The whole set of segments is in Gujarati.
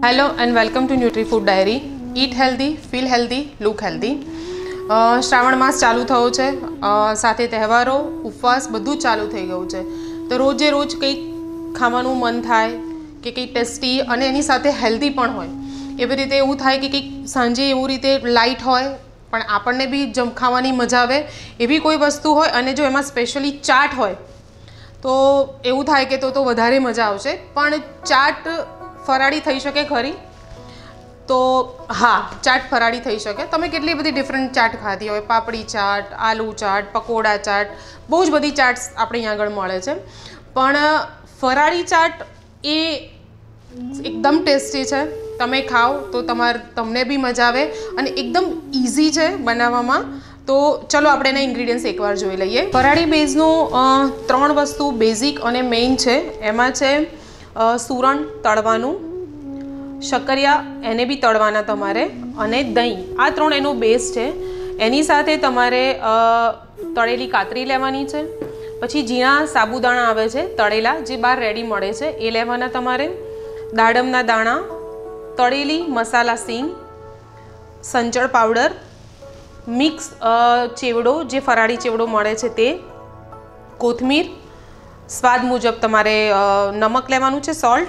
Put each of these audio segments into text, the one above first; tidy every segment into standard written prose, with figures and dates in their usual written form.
Hello and welcome to nutri food diary. Eat healthy, feel healthy, look healthy. Shravan मास चालू थयो छे, साथे तहेवारो, उपवास बधुं चालू थई गयुं छे। तो रोजे रोज कंईक खावानुं मन थाय के कंईक टेस्टी अने एनी साथे हेल्धी पण होय। एवी रीते एवुं थाय के कंईक सांजे एवुं रीते लाइट होय पण आपणने बी खावानी मजा आवे एवी कोई वस्तु होय अने जो एमां स्पेशली चाट होय तो एवुं थाय के तो वधारे मजा आवशे। पण चाट फराળી થઈ શકે ખરી? તો હા, ચાટ ફરાળી થઈ શકે। તમે કેટલી બધી ડિફરન્ટ ચાટ ખાધી હોય, પાપડી ચાટ, આલુ ચાટ, પકોડા ચાટ, બહુ જ બધી ચાટ્સ આપણે અહીંયા આગળ મળે છે। પણ ફરાળી ચાટ એ એકદમ ટેસ્ટી છે। તમે ખાઓ તો તમને બી મજા આવે અને એકદમ ઇઝી છે બનાવવામાં। તો ચલો આપણે એના ઇન્ગ્રીડિયન્ટ્સ એકવાર જોઈ લઈએ। ફરાળી બેઝનું 3 વસ્તુ બેઝિક અને મેઇન છે। એમાં છે सूरण तळवानुं, शक्करिया एने बी तळवाना तमारे, अने दही। आ 3 एनो बेस छे। एनी साथे तमारे तळेली कातरी लेवानी छे, पछी झीणा साबुदाणा आवे छे तळेला जे बार रेडी मळे छे ए लेवाना तमारे, दाडमना दाणा, तळेली मसाला सींग, संचळ पाउडर, मिक्स चेवडो जे फराળી चेवडो मळे छे ते, कोथमीर, स्वाद मुजब तमारे नमक लेवानुं छे, सॉल्ट,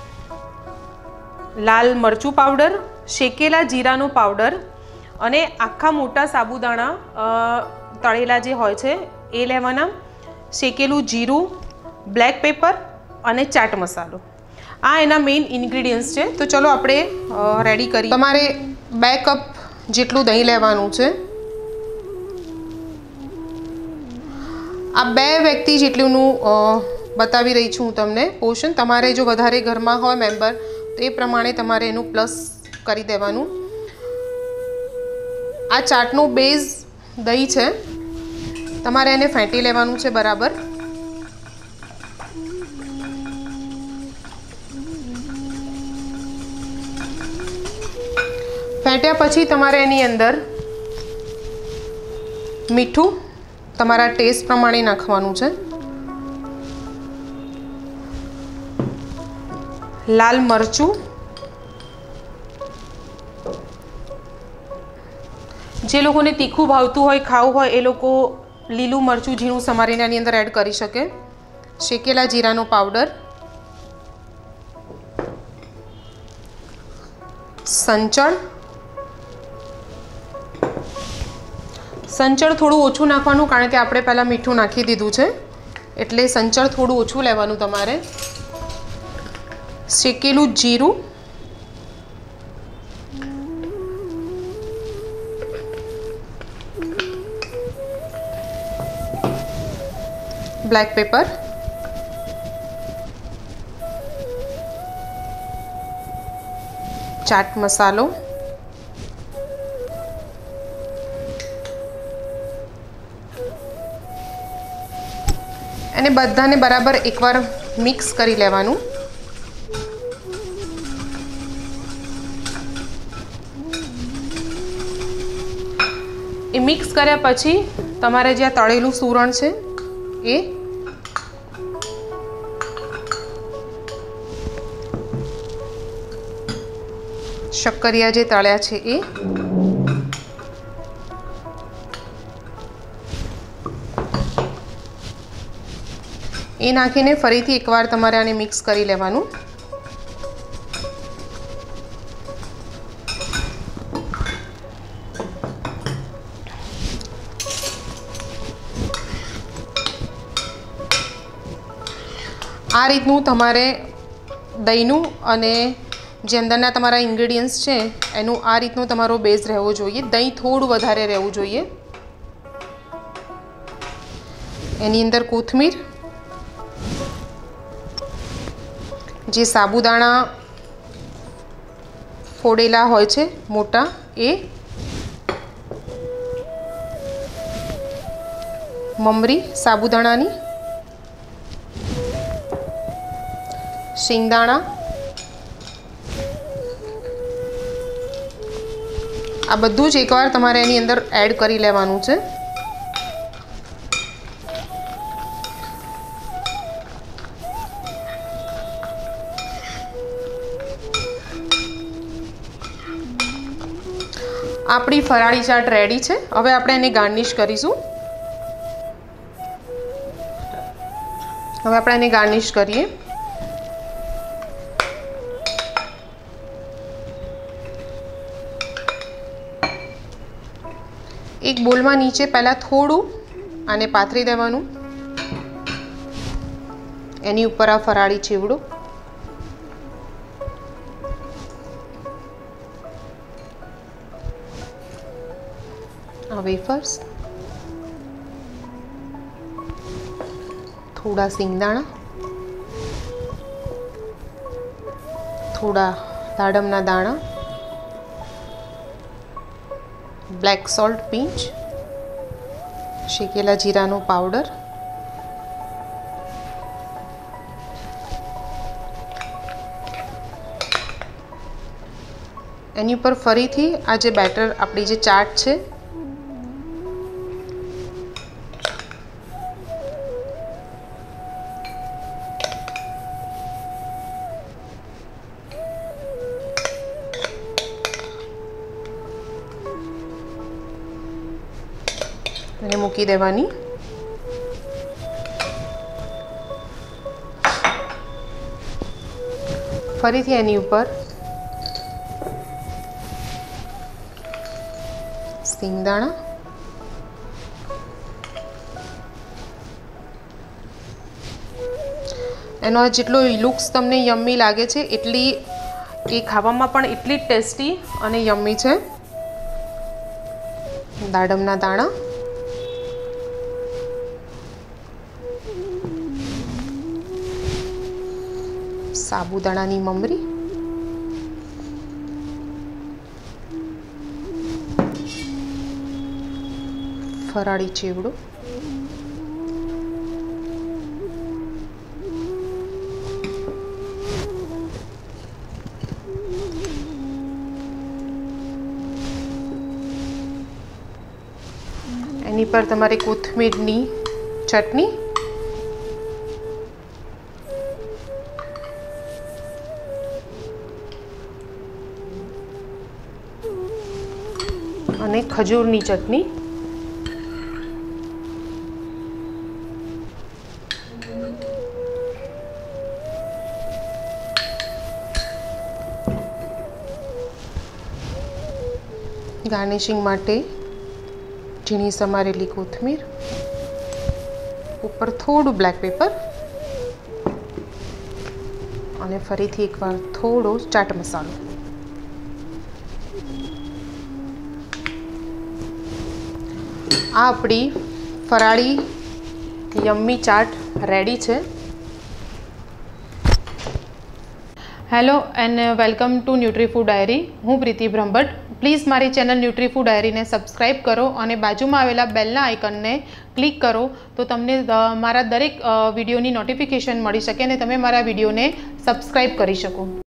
लाल मरचुं पाउडर, शेकेला जीरानो पाउडर अने आखा मोटा साबुदाणा तळेला जे होय छे ए लेवाना, शेकेलुं जीरुं, ब्लेक पेपर अने चाट मसालो। आ एना मेन इन्ग्रीडियंट्स छे। तो चलो आपणे रेडी करीए। तमारे 2 कप जेटलुं दહીં लेवानुं छे। आ 2 व्यक्ति जेटલુંનું बतावी रही छूँ तमने पोर्शन। तमारे जो वधारे घर में होय मेम्बर तो ये प्रमाणे तमारे एनु प्लस करी देवानुं। आ चाटनो बेज दही छे, तमारे एने फेंटी लेवानुं छे बराबर। फेंट्या पछी तमारे एनी अंदर मीठुं तमारा टेस्ट प्रमाणे नाखवानुं छे, लाल मरचुं, जे लोकोने तीखું ભાવતું હોય ખાવું હોય એ લોકો લીલું મરચું ઝીણું સમારીને આની અંદર એડ કરી શકે, શેકેલા જીરાનો પાવડર, સંચળ થોડું ઓછું નાખવાનું કારણ કે આપણે પહેલાં મીઠું નાખી દીધું છે એટલે સંચળ થોડું ઓછું લેવાનું તમારે, શેકેલું જીરું, બ્લેક પેપર, ચાટ મસાલો, અને બધાને બરાબર એકવાર મિક્સ કરી લેવાનું। એ મિક્સ કર્યા પછી તમારે જે તળેલું સૂરણ છે એ શક્કરિયા જે તળ્યા છે એ નાખીને ફરીથી એકવાર તમારે આને મિક્સ કરી લેવાનું। આ રીતનું તમારે દહીંનું અને જે અંદરના તમારા ઇન્ગ્રીડિયન્ટ્સ છે એનું આ રીતનો તમારો બેઝ રહેવો જોઈએ। દહીં થોડું વધારે રહેવું જોઈએ। એની અંદર કોથમીર, જે સાબુદાણા ફોડેલા હોય છે મોટા એ, મમરી સાબુદાણાની, શિંગદાણા, આ બધું જ એકવાર તમારે એની અંદર એડ કરી લેવાનું છે। આપણી ફરાળી ચાટ રેડી છે. હવે આપણે એને ગાર્નિશ કરીશું. હવે આપણે એને ગાર્નિશ કરીએ. એક બોલમાં નીચે પહેલાં થોડું આને પાથરી દેવાનું, એની ઉપર આ ફરાળી ચેવડો, આ વેફર્સ, થોડા સિંગદાણા, થોડા દાડમના દાણા, બ્લેક સોલ્ટ પિંચ, શેકેલા જીરાનો પાવડર, એની ઉપર ફરીથી આ જે બેટર આપણી જે ચાટ છે એને મૂકી દેવાની. ફરીથી એની ઉપર સિંગદાણા, એનો જેટલો લુક્સ તમને યમ્મી લાગે છે એટલી એ ખાવામાં પણ એટલી ટેસ્ટી અને યમ્મી છે. દાડમના દાણા, સાબુદાણાની મમરી, ફરાળી ચેવડો, એની પર તમારે કોથમીરની ચટણી, અને ખજૂરની ચટણી, ગાર્નિશિંગ માટે ઝીણી સમારેલી કોથમીર, ઉપર થોડું બ્લેક પેપર અને ફરીથી એકવાર થોડો ચાટ મસાલો. આ આપણી ફરાળી યમ્મી ચાટ રેડી છે. Hello and welcome to nutri food diary. હું પ્રીતિ બ્રહ્મભટ્ટ. પ્લીઝ મારી ચેનલ ન્યુટ્રીફૂડ ડાયરીને સબસ્ક્રાઈબ કરો અને બાજુમાં આવેલા બેલના આઇકનને ક્લિક કરો તો તમને મારા દરેક વિડીયોની નોટિફિકેશન મળી શકે અને તમે મારા વિડીયોને સબસ્ક્રાઈબ કરી શકો.